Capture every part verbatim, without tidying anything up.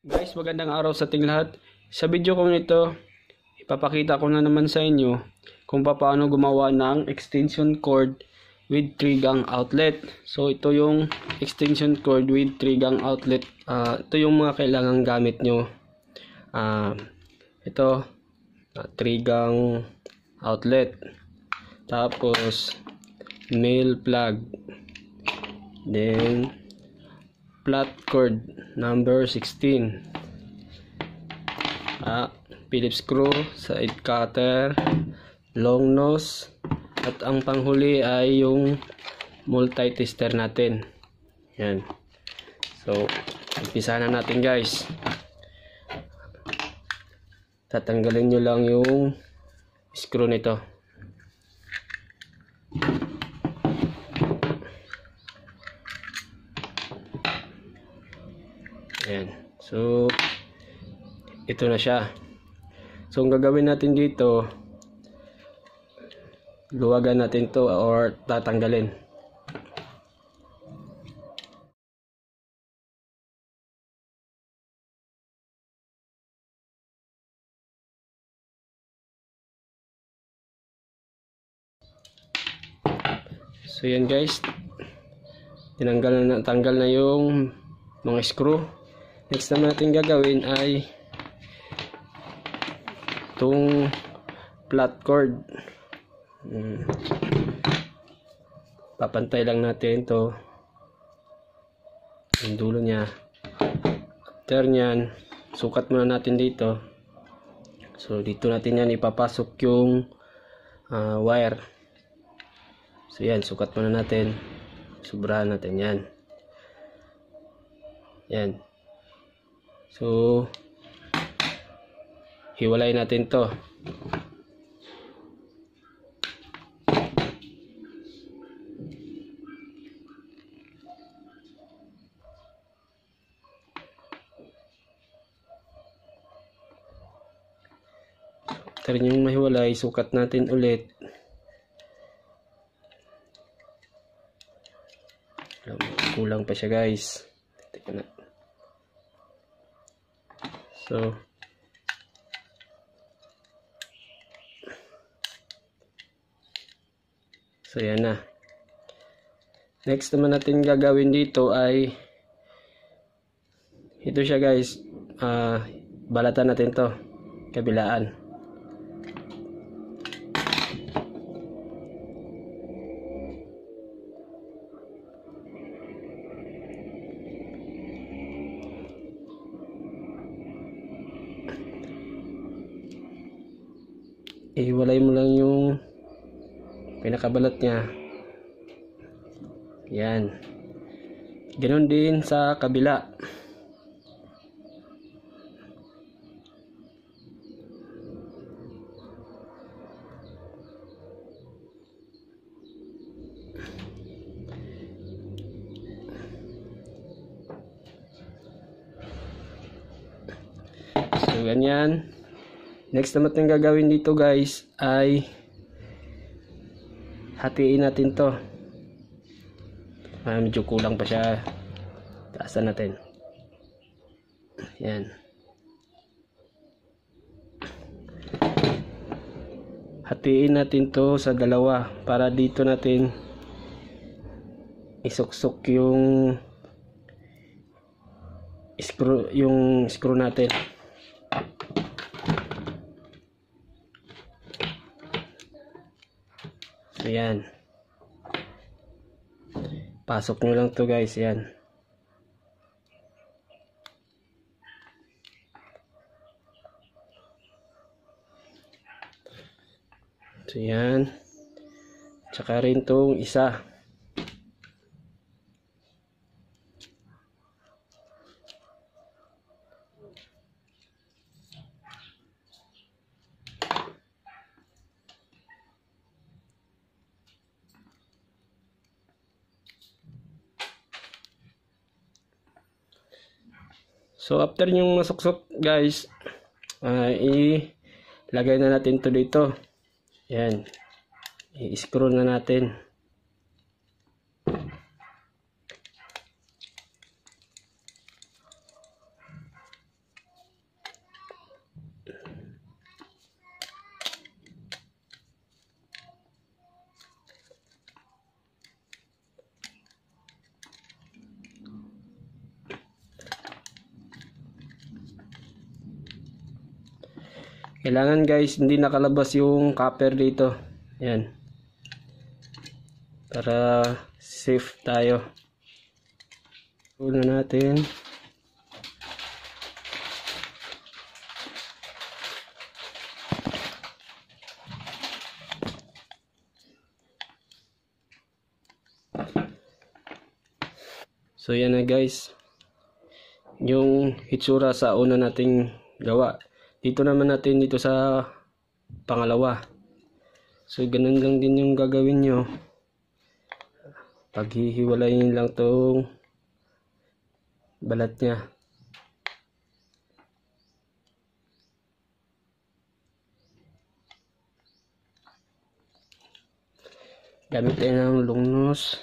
Guys, magandang araw sa ating lahat. Sa video kong ito, ipapakita ko na naman sa inyo kung paano gumawa ng extension cord with three gang outlet. So ito yung extension cord with three gang outlet. Uh, ito yung mga kailangang gamit nyo. Uh, ito, uh, three gang outlet. Tapos, male plug. Then, flat cord number sixteen. Ah, Phillips screw, side cutter, long nose, at ang panghuli ay yung multi-tester natin. Yan. So, umpisa na natin guys. Tatanggalin nyo lang yung screw nito. Ayan. So, ito na siya. So, ang gagawin natin dito, luwagan natin to or tatanggalin. So, yan guys. Tinanggal na, tanggal na yung mga screw. Next naman natin gagawin ay itong flat cord. Hmm. Papantay lang natin ito. Yung dulo niya. After nyan, sukat muna natin dito. So dito natin yan ipapasok yung uh, wire. So yan, sukat muna natin. Sobrahan natin yan. Yan. So, hiwalay natin to. After yung mahiwalay, sukat natin ulit. Kulang pa siya guys. Teka na. So, so yan na. Next naman natin gagawin dito ay ito siya guys. Uh, balatan natin to kabilaan. Ihiwalay mo lang yung pinakabalat niya. Yan. Ganoon din sa kabila. So ganyan. Next naman natin gagawin dito guys ay hatiin natin to. Ah, medyo kulang pa siya. Taasan natin. Yan. Hatiin natin to sa dalawa para dito natin isuksok yung screw, yung screw natin. So yan. Pasok nyo lang to guys. Yan. So yan. Tsaka rin tong isa. So after yung masuksok guys, uh, ilagay na natin to dito. Yan. I-screw na natin. Kailangan guys, hindi nakalabas yung copper dito. Yan. Para safe tayo. Una natin. So yan na guys, yung hitsura sa una nating gawa. Dito naman natin dito sa pangalawa. So ganun lang din yung gagawin nyo. Paghihiwalayin lang tong balat nya. Gamit tayo ng long nose.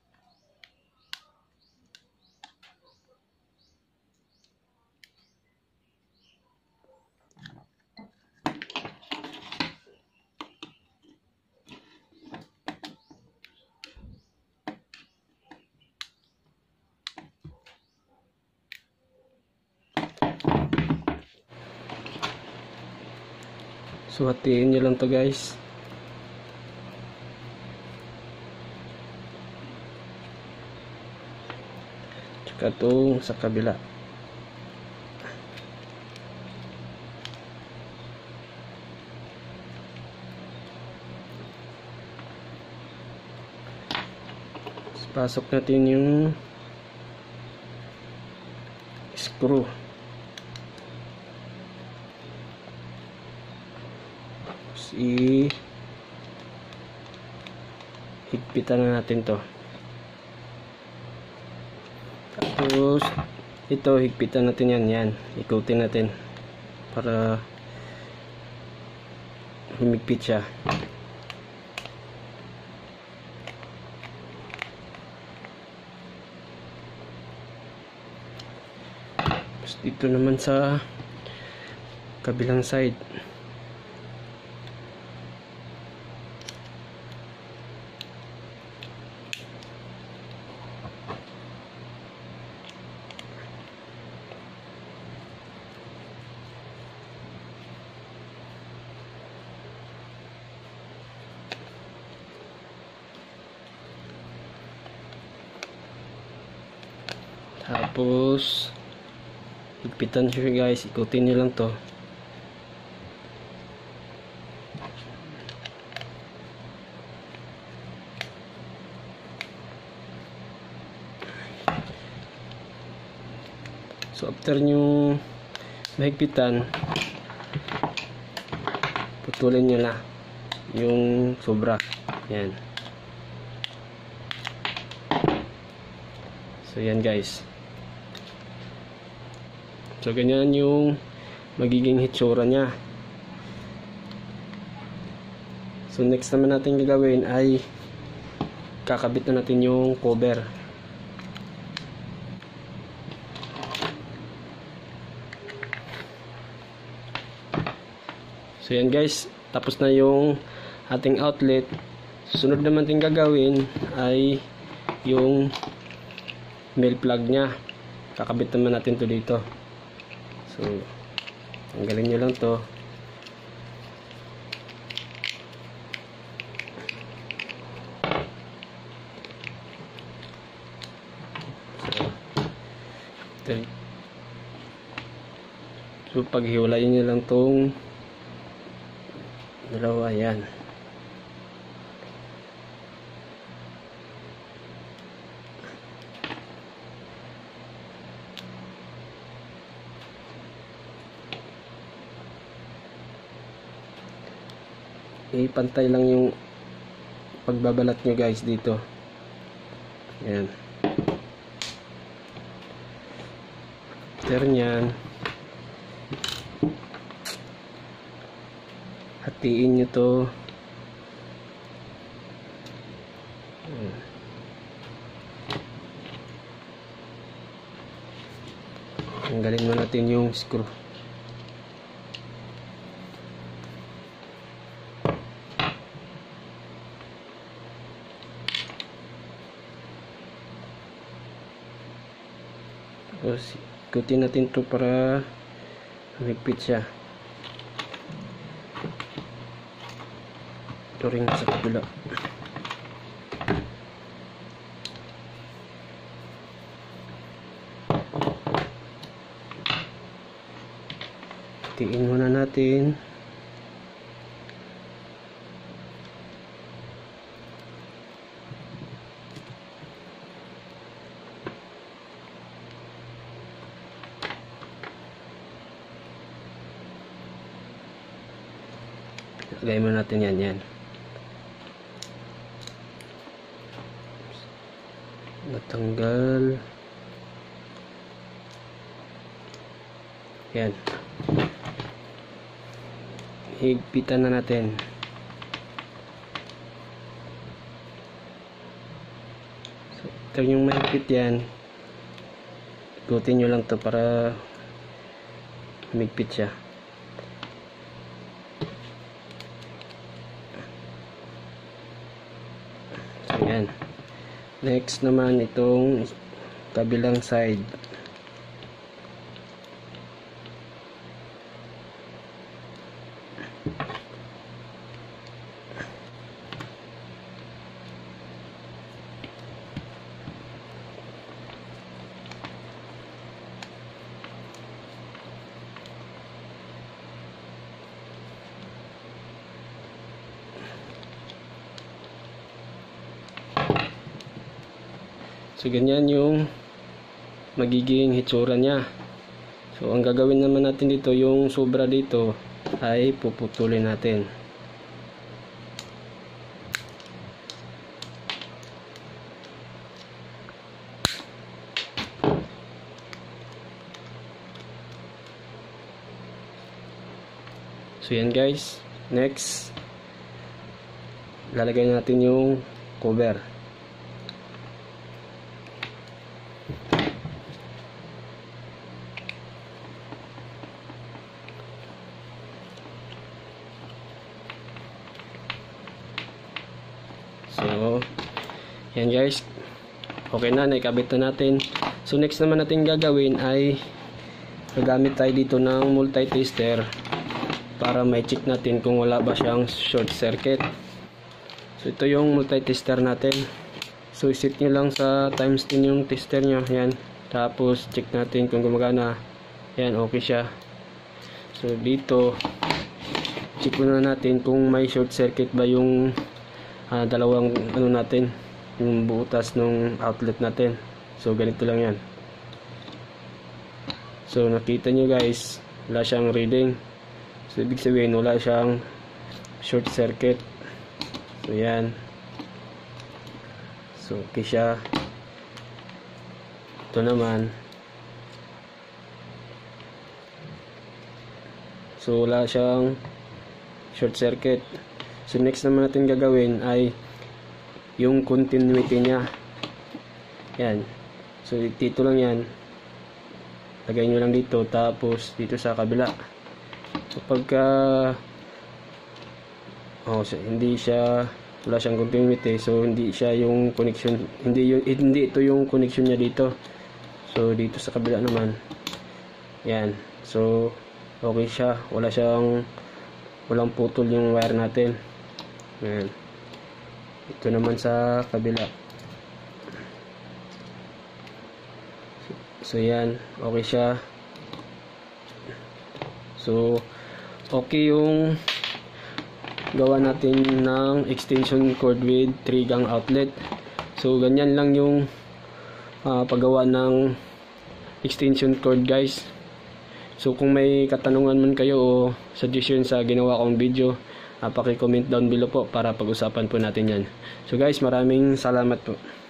So hatiin nyo lang to guys. Tsaka itong sa kabila. Pasok natin yung screw. I higpitan na natin to. Tapos ito higpitan natin yan, yan. Ikutin natin para humigpit siya. Tapos dito naman sa kabilang side. Tapos higpitan siya guys, ikutin nyo lang to. So after nyo mahigpitan, putulin nyo na yung sobra. Yan. So yan guys. So ganyan yung magiging hitsura nya. So next naman natin gagawin ay kakabit na natin yung cover. So yan guys, tapos na yung ating outlet. Sunod naman natin gagawin ay yung male plug nya. Kakabit naman natin to dito. So, tanggalin nyo lang to. So, so paghiwalayin nyo lang tong dalawa, yan. Ipantay lang yung pagbabalat nyo guys dito. Yan. After nyan, hatiin nyo to. Yan. Tanggalin mo natin yung screw. Tapos ikutin natin to para humigpit siya. ito rin sa kabila. Tiin muna natin. Lagay mo natin yan, yan. Natanggal. Yan. Higpitan na natin. So, ito yung mahigpit yan. Ikutin nyo lang to para humigpit siya. Ayan. Next naman itong kabilang side. So ganyan yung magiging hitsura niya. So ang gagawin naman natin dito, yung sobra dito ay puputulin natin. So yan guys, next lalagay natin yung cover. So, yan guys. Okay na, naikabit na natin. So, next naman natin gagawin ay gagamit tayo dito ng multi-tester para may check natin kung wala ba siyang short circuit. So, ito yung multi-tester natin. So, isit nyo lang sa times ten yung tester nyo. Yan. Tapos, check natin kung gumagana. Yan, okay siya. So, dito, check muna natin kung may short circuit ba yung Uh, dalawang ano natin, yung butas ng outlet natin. So ganito lang yan. So nakita nyo guys, wala siyang reading. So ibig sabihin wala siyang short circuit. So yan. So okay siya. Ito naman, so wala siyang short circuit. So next naman natin gagawin ay yung continuity niya. Yan. So dito lang yan. Lagay nyo lang dito, tapos dito sa kabila. So pagka oh, so, hindi siya, wala siyang continuity, so hindi siya yung connection, hindi yung hindi ito yung connection niya dito. So dito sa kabila naman. Yan. So okay siya, wala siyang walang putol yung wire natin. Ayan. Ito naman sa kabila. So yan, okay siya. So okay yung gawa natin ng extension cord with three gang outlet. So ganyan lang yung uh, paggawa ng extension cord guys. So kung may katanungan man kayo o suggestion sa ginawa kong video, uh, paki-comment down below po para pag-usapan po natin yan. So guys, maraming salamat po.